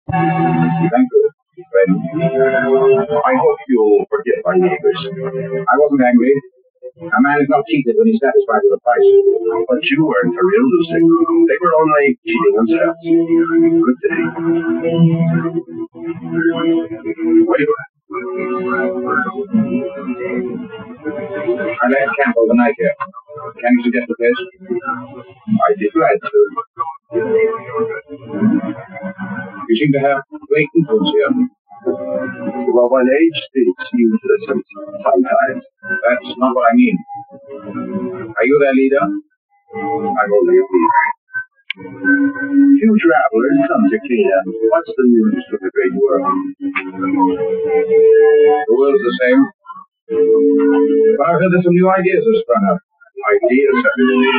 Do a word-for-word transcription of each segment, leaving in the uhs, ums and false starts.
Thank you, friend. I hope you'll forgive my neighbors. I wasn't angry. A man is not cheated when he's satisfied with the price. But you weren't for real, Lucy. They were only cheating themselves. Good day. Wait. I left camp overnight here. Can you suggest a place? I'd be glad to. You seem to have great influence here. Well, when age speaks, you listen sometimes. That's not what I mean. Are you their leader? I'm only a leader. Few travelers come to Kenya. What's the news for the great world? The world's the same. But I've heard that some new ideas have sprung up. Ideas are...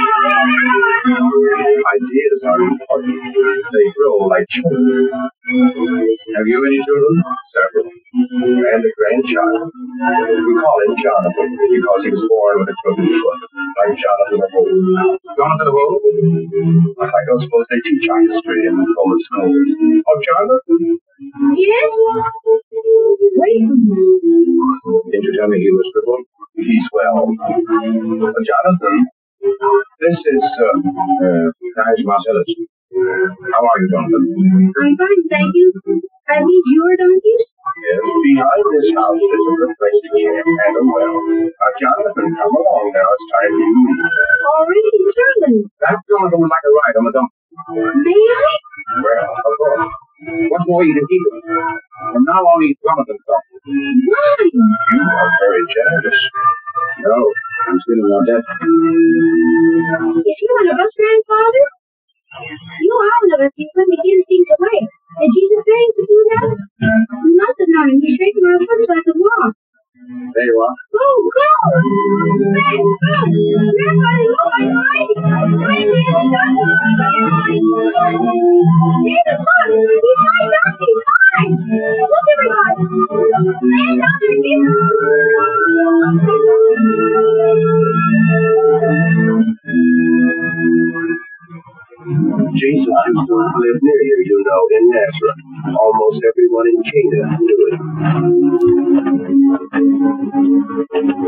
Ideas are important. They grow like children. Have you any children? Several. And a grandchild. We call him Jonathan because he was born with a broken foot. Like Jonathan of Old. Jonathan of Old? I don't suppose they teach art history in Roman schools. Oh, Jonathan? Yes? Wait. Didn't you tell me he was crippled? He's well. Uh, Jonathan, this is, uh, uh, Guys Marcellus. How are you, Jonathan? I'm fine, thank you. Are these your donkeys? Yes, behind this house is a good place to camp and a well. Uh, Jonathan, come along now. It's time for you to eat. Already, Jonathan. That Jonathan would like a ride on the donkey. May I? Well, of course. What more you can keep it? From now on, eat Jonathan's donkey. Why? You are very generous. No, I'm still in debt. Is he one of us, grandfather? You are one of us. You couldn't give things away. Did Jesus tell you to do that? You must have known him. He straightened our foot so I could walk. There you are. Go, go! Hey, go! Grandfather, look, I'm hiding! I'm hiding! Jesus, look! He's my donkey! Hi! Look, everybody! Stand up and give Jesus used to live near here, you know, in Nazareth. Almost everyone in Canaan knew it.